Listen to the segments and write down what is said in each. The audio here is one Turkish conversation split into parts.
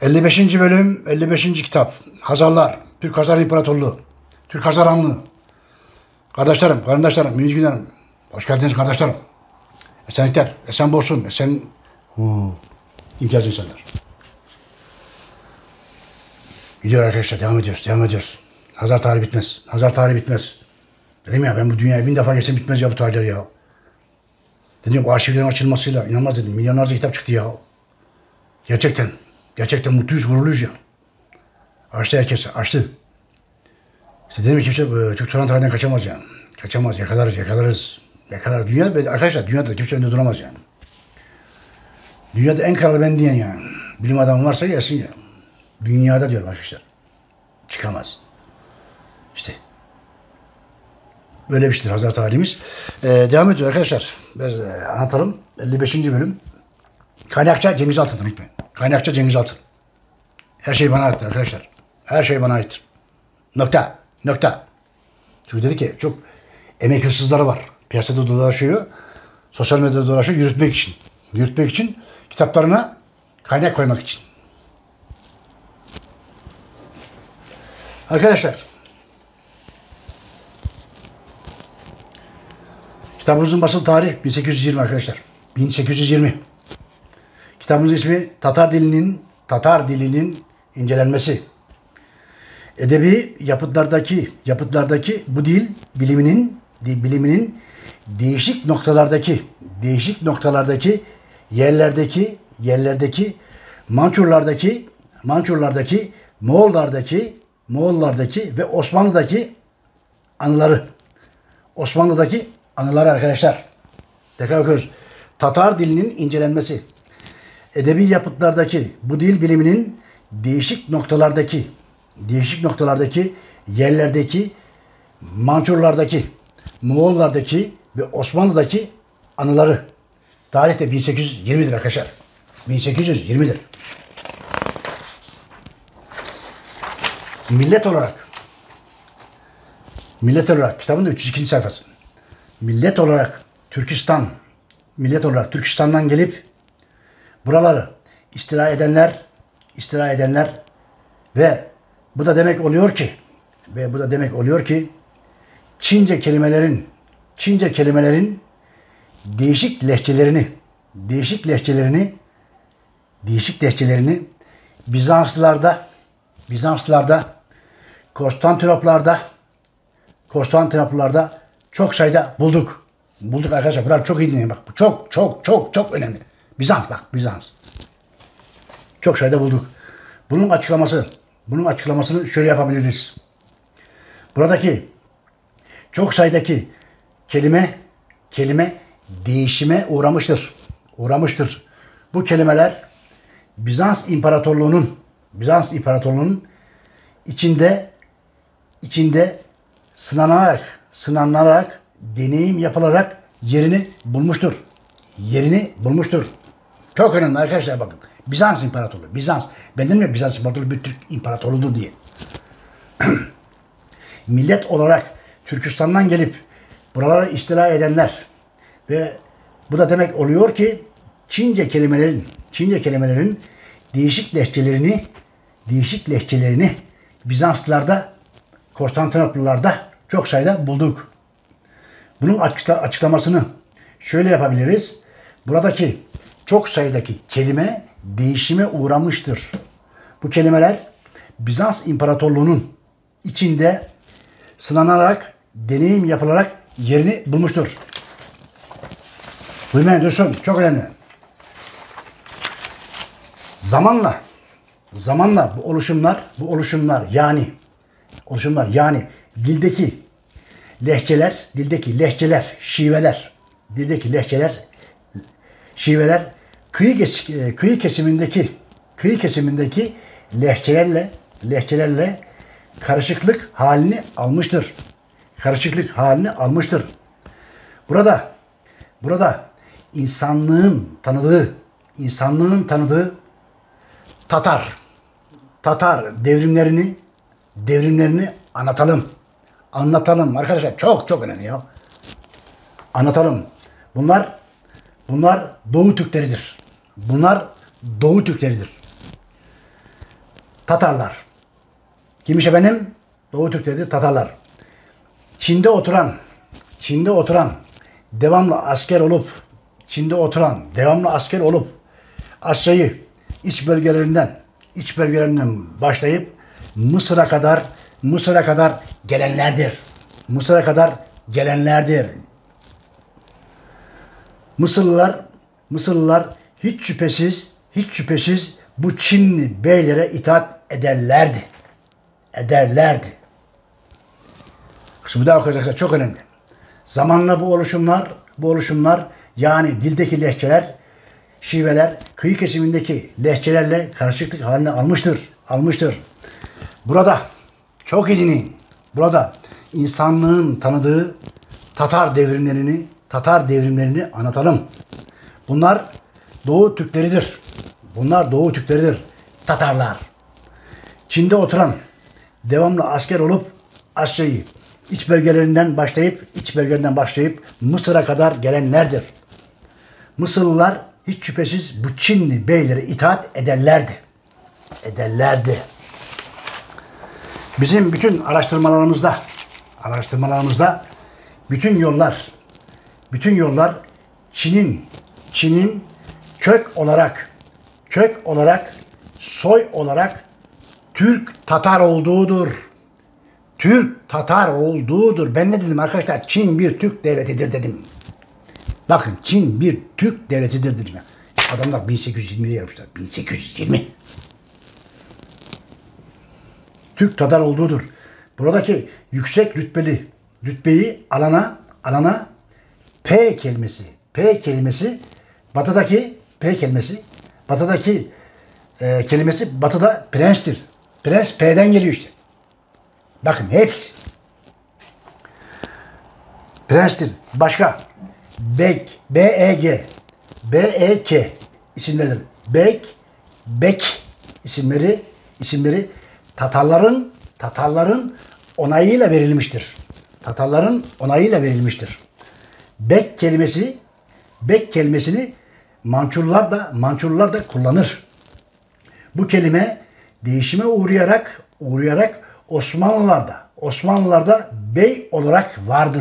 55. bölüm, 55. kitap. Hazarlar, Türk Hazar İmparatorluğu, Türk Hazar Hanlığı. Kardeşlerim, kardeşlerim, mühim günlerim. Hoş geldiniz kardeşlerim. Esenlikler, esen bolsun, imtiyazlı insanlar. Gidiyor arkadaşlar, devam ediyoruz. Hazar tarihi bitmez, Hazar tarihi bitmez. Dedim ya, ben bu dünyaya 1000 defa geçsem bitmez ya bu tarihler ya. Dedim bu arşivlerin açılmasıyla, inanılmaz dedim, milyonlarca kitap çıktı ya. Gerçekten mutluyuz, gururluyuz ya. Açtı herkes, açtı. İşte dedim ki kimse Türk Turan tarihinden kaçamaz yani. Kaçamaz, yakalarız. Dünya, arkadaşlar dünyada kimse önünde duramaz yani. Dünyada en kralı ben diyen yani. Bilim adamı varsa gelsin ya. Dünyada diyorum arkadaşlar. Çıkamaz. İşte. Böyle bir şeydir Hazar tarihimiz. Devam ediyor arkadaşlar. Biz anlatalım. 55. bölüm. Kaynakça Cengiz Altın'dır unutmayın. Kaynakça Cengiz Altın. Her şey bana aittir arkadaşlar. Her şey bana aittir. Nokta. Çünkü dedi ki çok emek hırsızları var. Piyasada dolaşıyor. Sosyal medyada dolaşıyor yürütmek için. Kitaplarına kaynak koymak için. Arkadaşlar. Kitabımızın basılı tarihi 1820 arkadaşlar. 1820. Kitabımızın ismi Tatar dilinin incelenmesi. Edebi yapıtlardaki bu dil biliminin değişik noktalardaki yerlerdeki Mançurlardaki Moğollardaki ve Osmanlı'daki anıları arkadaşlar. Tekrar okuyoruz. Tatar dilinin incelenmesi. Edebi yapıtlardaki bu dil biliminin değişik noktalardaki yerlerdeki Mançurlardaki, Moğollardaki ve Osmanlı'daki anıları. Tarihte 1820'dir arkadaşlar. 1820'dir. Millet olarak kitabın da 302. sayfası. Millet olarak Türkistan'dan gelip buraları istila edenler ve bu da demek oluyor ki Çince kelimelerin değişik lehçelerini Bizanslılarda Konstantinoplarda çok sayıda bulduk. Bulduk arkadaşlar. Bunlar çok iyi dinleyin bak. Bu çok önemli. Bizans. Çok sayıda bulduk. Bunun açıklamasını şöyle yapabiliriz. Buradaki çok sayıdaki kelime değişime uğramıştır. Bu kelimeler Bizans İmparatorluğu'nun içinde sınanarak, deneyim yapılarak yerini bulmuştur. Çok önemli arkadaşlar bakın. Bizans İmparatorluğu. Ben dedim ya Bizans İmparatorluğu bir Türk İmparatorluğudur diye. Millet olarak Türkistan'dan gelip buralara istila edenler ve bu da demek oluyor ki Çince kelimelerin değişik lehçelerini Bizanslılarda, Konstantinoplularda çok sayıda bulduk. Bunun açıklamasını şöyle yapabiliriz. Buradaki çok sayıdaki kelime değişime uğramıştır. Bu kelimeler Bizans İmparatorluğu'nun içinde sınanarak, deneyim yapılarak yerini bulmuştur. Duymayın, duysun. Çok önemli. Zamanla bu oluşumlar yani dildeki lehçeler, şiveler kıyı kesimindeki lehçelerle karışıklık halini almıştır. Burada insanlığın tanıdığı Tatar devrimlerini anlatalım arkadaşlar. Çok önemli ya. Anlatalım. Bunlar Doğu Türkleridir. Tatarlar. Kimmiş efendim? Doğu Türkleri Tatarlar. Çin'de oturan, devamlı asker olup, Asya'yı iç bölgelerinden başlayıp Mısır'a kadar gelenlerdir. Mısırlılar hiç şüphesiz bu Çinli beylere itaat ederlerdi. Şimdi daha okuyacaklar çok önemli. Zamanla bu oluşumlar yani dildeki lehçeler, şiveler kıyı kesimindeki lehçelerle karışıklık haline almıştır. Burada çok iyi dinleyin. Burada insanlığın tanıdığı Tatar devrimlerini anlatalım. Bunlar Doğu Türkleridir. Tatarlar. Çin'de oturan, devamlı asker olup Asya'yı iç bölgelerinden başlayıp Mısır'a kadar gelenlerdir. Mısırlılar hiç şüphesiz bu Çinli beylere itaat ederlerdi. Bizim bütün araştırmalarımızda bütün yollar Çin'in kök olarak soy olarak Türk Tatar olduğudur. Ben ne dedim arkadaşlar? Çin bir Türk devletidir dedim. Bakın Çin bir Türk devletidir dedim. Adamlar 1820'de yapmışlar. 1820. Türk Tatar olduğudur. Buradaki yüksek rütbeyi alana P kelimesi batıdaki kelimesi batıda prenstir. Prens P'den geliyor işte. Bakın hepsi. Prenstir. Başka. Bek, B-E-G, B-E-K isimleridir. Bek isimleri Tatarların onayıyla verilmiştir. Bek kelimesini Mançurlar da kullanır. Bu kelime değişime uğrayarak Osmanlılarda bey olarak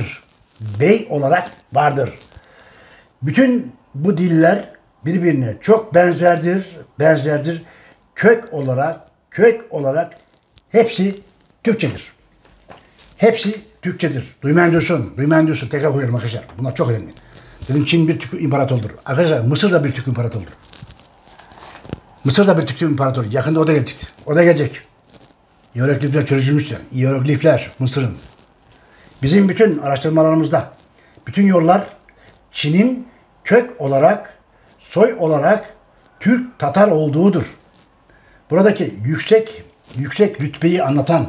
vardır. Bütün bu diller birbirine çok benzerdir. Kök olarak hepsi Türkçedir. Duymayan duysun. Tekrar koyuyorum arkadaşlar. Bunlar çok önemli. Dedim Çin bir Türk imparatorluğudur. Arkadaşlar Mısır da bir Türk imparatorluğudur. Yakında o da gelecek. Hieroglifler çözülmüştür. Hieroglifler Mısır'ın. Bizim bütün araştırmalarımızda bütün yollar Çin'in kök olarak, soy olarak Türk Tatar olduğudur. Buradaki yüksek rütbeyi anlatan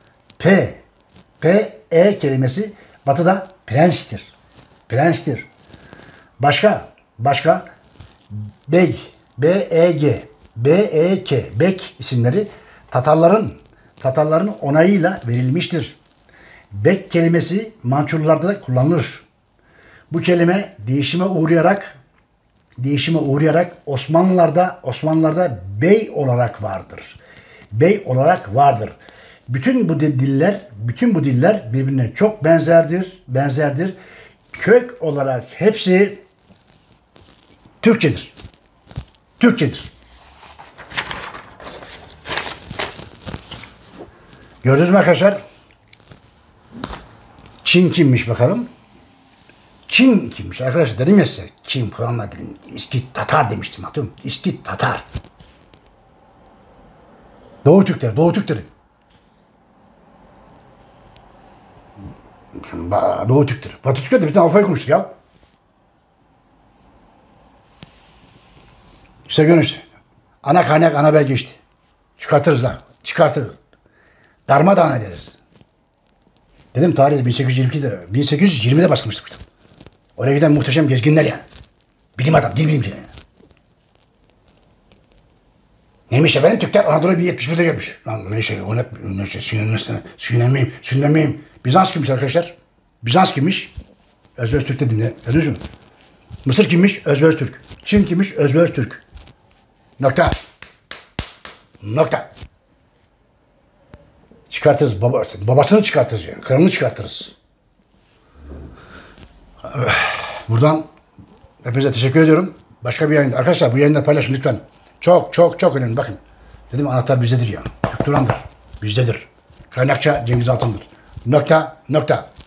P-E kelimesi batıda prenstir. Başka Beg, B-E-G, B-E-K, Bek isimleri Tatarların onayıyla verilmiştir. Bek kelimesi Mançurlarda da kullanılır. Bu kelime değişime uğrayarak Osmanlılarda bey olarak vardır. Bütün bu diller birbirine çok benzerdir. Kök olarak hepsi Türkçedir. Gördünüz mü arkadaşlar? Çin kimmiş bakalım? Çin kimmiş arkadaşlar? Dedim ya size. Çin Kur'an'la dedim. İskit Tatar demiştim. Hatırlıyor musun? İskit Tatar. Doğu Türkleri. Doğu Türkleri. Batı Türkleri de bir tane Alfa'yı konuştuk ya. İşte görün işte. Ana kaynak, ana belge işte. Çıkartırız. Darmadağın ederiz. Dedim tarihte 1820'de basılmıştı. Oraya giden muhteşem gezginler yani. Bilim adam, dil bilimciler yani. Neymiş efendim? Türkler Anadolu'yu 71'de görmüş. Lan neyse, sinirlenmeyeyim. Bizans kimmiş arkadaşlar? Bizans kimmiş? Özbek dedim ya. Yazıyorsun mu? Mısır kimmiş? Özbek. Çin kimmiş? Özbek. Nokta. Çıkartırız. Babasını çıkartırız yani. Kralını çıkartırız. Buradan hepinize teşekkür ediyorum. Başka bir yayında. Arkadaşlar bu yayında paylaşın lütfen. Çok çok çok önemli. Bakın. Dedim anahtar bizdedir ya. Türk Turan'dır. Bizdedir. Kaynakça Cengiz Altan'dır. Nokta.